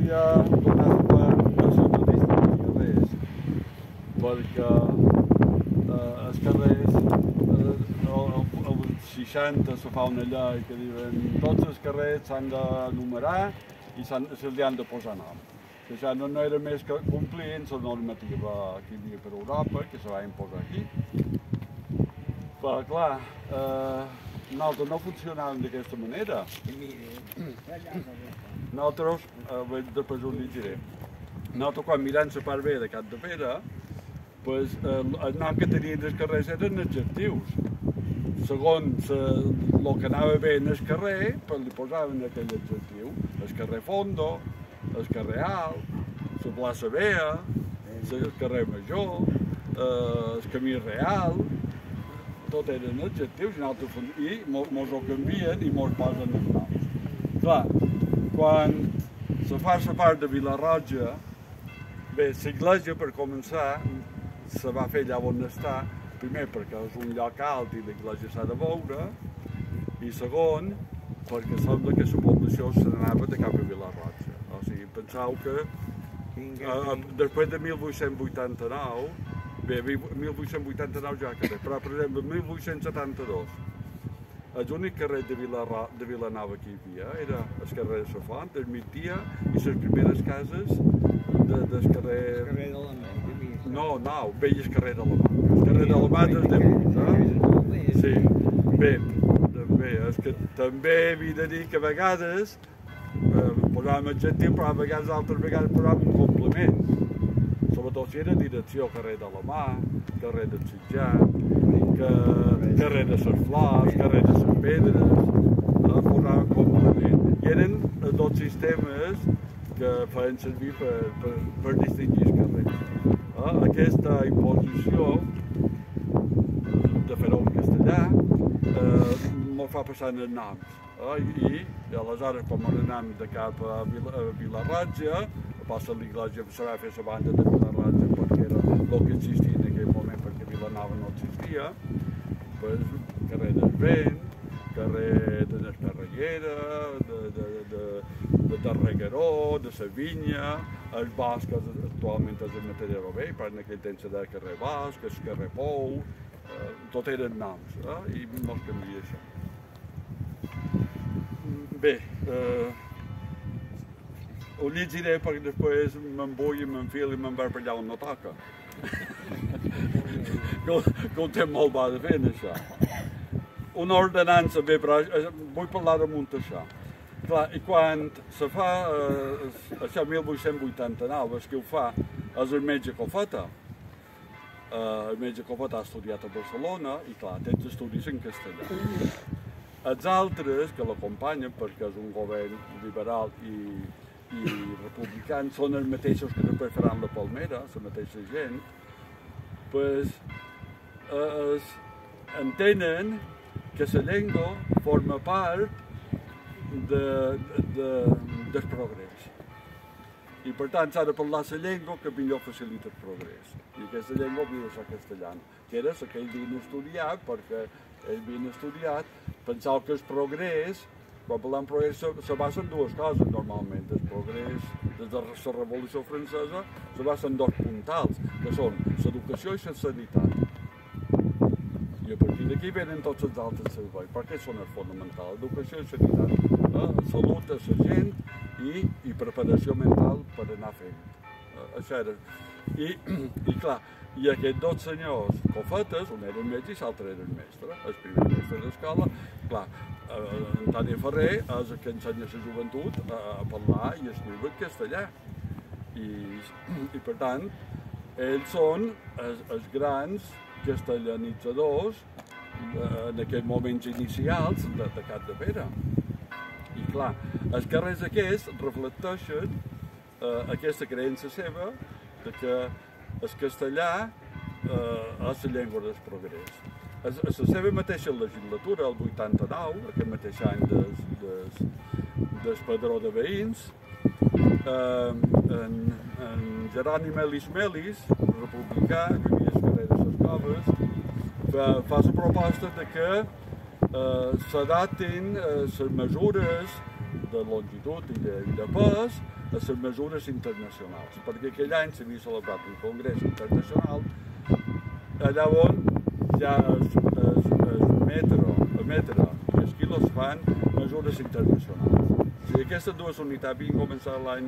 volia donar suport a les notícies dels carrers, perquè els carrers, als 60 se fa una llei que diuen tots els carrers s'han de numerar i se'ls han de posar nom. Això no era més que complint la normativa que hi havia per Europa, que se va imposar aquí. Però, clar, nosaltres no funcionàvem d'aquesta manera. Nosaltres, després ho diré, nosaltres quan mirant la part B de Capdepera, el nom que tenien els carrers eren adjectius. Segons el que anava bé en el carrer, li posaven aquell adjectiu. El carrer Fondo, el carrer Alt, la plaça Vea, el carrer Major, el camí Real, tot eren adjectius i mos ho canvien i mos posen els noms. Clar, quan se fa la part de Vilarroja, bé, l'església, per començar, se va fer allà on està, primer perquè és un lloc alt i l'església s'ha de veure, i segon, perquè sembla que la població se n'anava de cap a Vilarroja. O sigui, penseu que després de 1889, bé, 1889 ja queda, però per exemple, 1872, l'únic carrer de Vilanova que hi havia era el carrer de la Font, el migdia i les primeres cases del carrer... El carrer de la Mà. No, bé, el carrer de la Mà. El carrer de la Mà és de Vic, sí. Bé, és que també havia de dir que a vegades posàvem adjectiu, però a vegades altres vegades posàvem un complement. Sobretot si era direcció, carrer de la Mà, carrer del Sitjar, carrer de les Flors, carrer de les Pedres, posàvem complement. I eren dos sistemes que feien servir per distingir els carrers. Aquesta imposició de fer-ho en castellà ens fa passar els noms. I aleshores, quan anem de cap a Vilarroja, passa l'església, se va fer la banda de Vilarroja perquè era el que existia en aquell moment, perquè Vilanova no existia, carrer del Vent, carrer de l'Esparreguera, de Tarregueró, de la Vinya, el Bosc actualment és el Matadero Vell, però en aquell temps era carrer Bosc, el carrer Pou, tot eren noms, i no es canvia això. Bé, ho llegiré perquè després me'n vull i m'enfilo i me'n vaig per allà on no toca. Que ho té molt bo de fer, això. Una ordenança, bé, però vull parlar damunt d'això. Clar, i quan se fa això 1889, el que ho fa és el metge Cofeta. El metge Cofeta ha estudiat a Barcelona i, clar, té estudis en castellà. Els altres que l'acompanyen, perquè és un govern liberal i republicans, són els mateixos que després faran la Palmera, la mateixa gent, entenen que la llengua forma part del progrés. I per tant s'ha de parlar la llengua que millor facilita el progrés. I aquesta llengua havia de ser castellana, que era la que ells havien estudiat, perquè ells havien estudiat, pensava que el progrés, quan parlem de progrés, se basa en dues coses normalment. El progrés, des de la Revolució Francesa, se basa en dos puntals, que són l'educació i la sanitat. I a partir d'aquí venen tots els altres serveis, perquè són els fonamentals, educació i sanitat, salut a la gent i preparació mental per anar fent. Això era. I clar, i aquests dos senyors Cofetes, un era el metge i l'altre era el mestre, el primer mestre d'escola. Clar, Antoni Ferrer és el que ensenya a la joventut a parlar i a escriure en castellà. I per tant, ells són els grans castellanitzadors en aquells moments inicials de Capdepera. I clar, els carrers aquests reflecteixen aquesta creença seva de que el castellà és la llengua del progrés. A la seva mateixa legislatura, el 89, aquest mateix any del padró de veïns, en Jeroni Melis Melis, republicà, que havia al carrer de les Coves, fa la proposta de que s'adaptin les mesures de longitud i de pes a les mesures internacionals, perquè aquell any s'havia celebrat un congrés internacional allà on ja el metre i els quilos fan mesures internacionals. I aquestes dues unitats havien començat l'any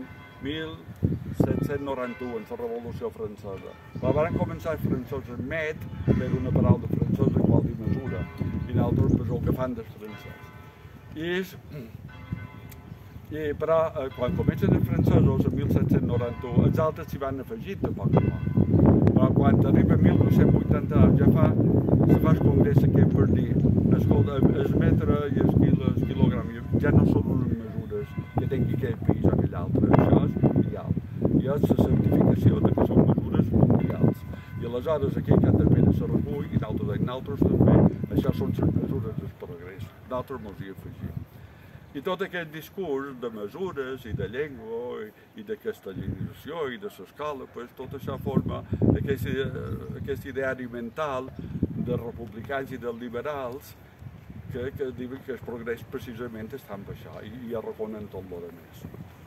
1791, en la Revolució Francesa. Quan van començar els francesos a met, era una paraula francesa que vol dir mesura, i nosaltres pues, el que fan dels francesos. Però quan comencen els francesos, en 1791, els altres s'hi van afegir de poc a poc. Però quan arriba 1880 ja se fa el congrés aquest per dir, escolta, el metre i el quilogram ja no són unes mesures que tingui aquell país o aquell altre, això és mundial. I és la certificació de que són mesures mundials. I aleshores aquí a Canterbury se recull i nosaltres també, això són les mesures del progrés. Nosaltres mos hi afegim. I tot aquest discurs de mesures i de llengua i de castellanització i de l'escola, pues, tot això forma aquest ideari mental de republicans i de liberals que diuen que el progrés precisament està en això i arraconen tot el que més.